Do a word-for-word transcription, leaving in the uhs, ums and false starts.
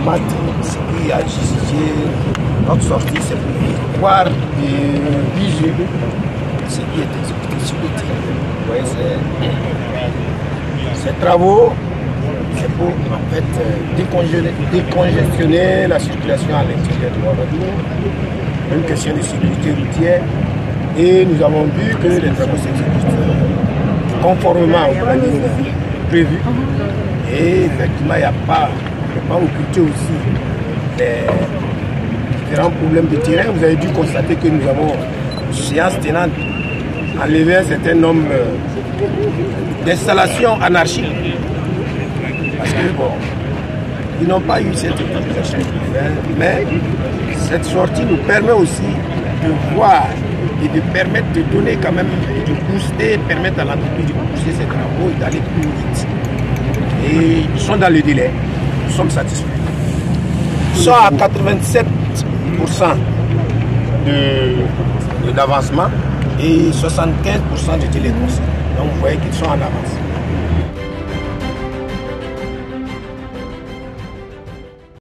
diplomate, ce qui a justifié notre sortie, c'est pour pouvoir viser ce qui est exécuté sur le terrain. Vous voyez, ces travaux, c'est pour en fait décongestionner, décongestionner la circulation à l'intérieur de Ouagadougou, une question de sécurité routière. Et nous avons vu que les travaux s'exécutent conformément au planning prévu. Et effectivement, il n'y a pas, pas occulté aussi les différents problèmes de terrain. Vous avez dû constater que nous avons, séance tenante, enlevé un certain nombre d'installations anarchiques. Parce que bon, ils n'ont pas eu cette autorisation de faire, mais cette sortie nous permet aussi de voir et de permettre de donner quand même, de booster, permettre à l'entreprise de booster ses travaux et d'aller plus vite. Et ils sont dans le délai, nous sommes satisfaits. Ils sont à quatre-vingt-sept pour cent d'avancement et soixante-quinze pour cent de téléconseil. Donc vous voyez qu'ils sont en avance.